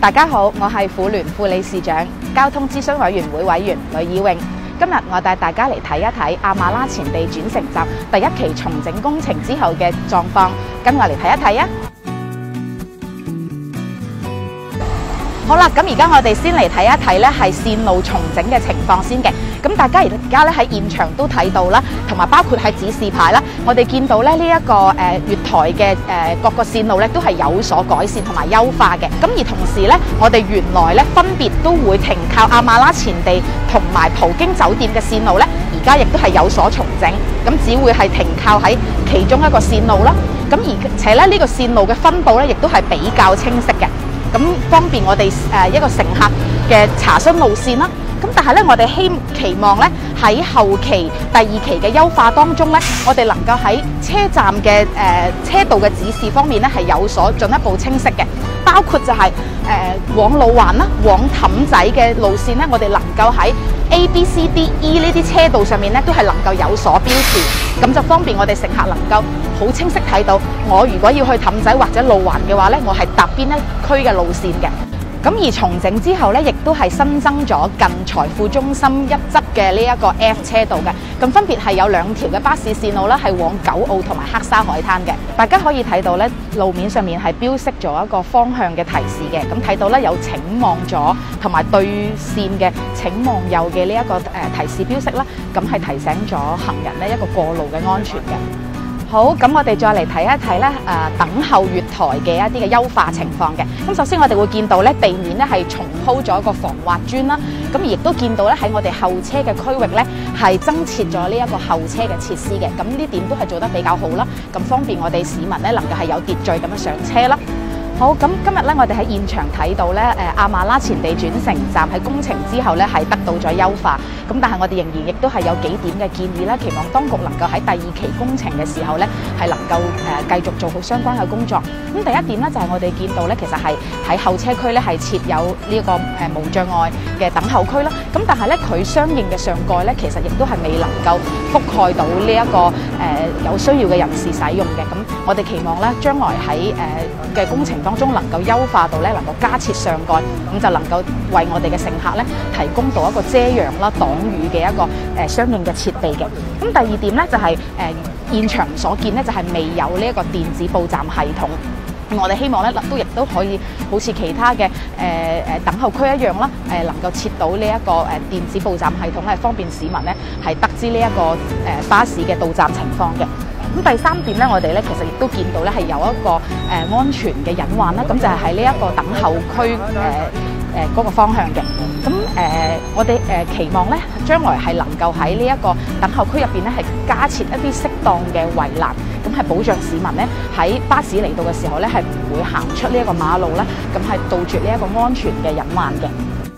大家好，我係婦聯副理事長、交通諮詢委員會委員呂以穎。今日我帶大家嚟睇一睇亞馬拉前地轉乘站第一期重整工程之後嘅狀況，跟我嚟睇一睇啊！好啦，咁而家我哋先嚟睇一睇咧，係線路重整嘅情況先嘅。咁大家而家咧喺現場都睇到啦，同埋包括喺指示牌啦，我哋見到咧呢一個月台嘅各個線路咧都係有所改善同埋優化嘅。咁而同時咧，我哋原來咧分別都會停靠亞馬拉前地同埋葡京酒店嘅線路咧，而家亦都係有所重整，咁只會係停靠喺其中一個線路啦。咁而且咧呢個線路嘅分佈咧，亦都係比較清晰嘅。咁方便我哋一個乘客嘅查詢路線啦。咁但係咧，我哋期望咧喺後期第二期嘅優化當中咧，我哋能夠喺車站嘅車道嘅指示方面咧係有所進一步清晰嘅，包括就係往路環啦、往氹仔嘅路線咧，我哋能夠喺 A、B、C、D、E 呢啲車道上面咧都係能夠有所標示，咁就方便我哋乘客能夠好清晰睇到，我如果要去氹仔或者路環嘅話咧，我係搭邊一區嘅路線嘅。咁而重整之後咧，亦都係新增咗近財富中心一側嘅呢一個 F 車道嘅，咁分別係有兩條嘅巴士線路啦，係往九澳同埋黑沙海灘嘅。大家可以睇到咧，路面上面係標識咗一個方向嘅提示嘅，咁睇到咧有請望左同埋對線嘅請望右嘅呢一個提示標識啦，咁係提醒咗行人咧一個過路嘅安全嘅。好，咁我哋再嚟睇一睇咧，等候月台嘅一啲嘅優化情況嘅。咁首先我哋會見到咧，地面咧係重鋪咗一個防滑磚啦，咁而亦都見到咧喺我哋候車嘅區域咧係增設咗呢一個候車嘅設施嘅。咁呢點都係做得比較好啦，咁方便我哋市民咧能夠係有秩序咁樣上車啦。好，咁今日咧，我哋喺現場睇到咧，亞馬拉前地轉乘站喺工程之後咧，係得到咗優化。咁但係我哋仍然亦都係有幾點嘅建議啦，期望當局能夠喺第二期工程嘅時候咧，係能夠繼續做好相關嘅工作。咁第一點咧，就係我哋見到咧，其實係喺候車區咧係設有呢個無障礙嘅等候區啦。咁但係咧，佢相應嘅上蓋咧，其實亦都係未能夠覆蓋到呢一個有需要嘅人士使用嘅。咁我哋期望咧，將來喺嘅工程當中能夠優化到咧，能夠加設上蓋，咁就能夠為我哋嘅乘客咧提供到一個遮陽啦、擋雨嘅一個相應嘅設備嘅。咁第二點咧就係現場所見咧就係未有呢一個電子報站系統。我哋希望咧亦都可以好似其他嘅等候區一樣啦，能夠設到呢一個電子報站系統，係方便市民咧係得知呢一個巴士嘅到站情況嘅。咁第三點咧，我哋咧其實亦都見到咧係有一個安全嘅隱患啦，咁就係喺呢一個等候區嗰個方向嘅。咁我哋期望咧將來係能夠喺呢一個等候區入邊咧係加設一啲適當嘅圍欄，咁係保障市民咧喺巴士嚟到嘅時候咧係唔會行出呢一個馬路啦，咁係杜絕呢一個安全嘅隱患嘅。